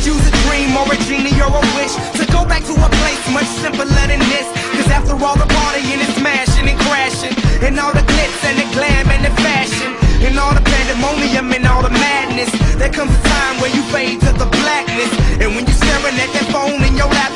choose a dream or a genie or a wish to go back to a place much simpler than this. Cause after all the partying and smashing and crashing, and all the glitz and the glam and the fashion, and all the pandemonium and all the madness, there comes a time where you fade to the blackness. And when you're staring at that phone in your lap,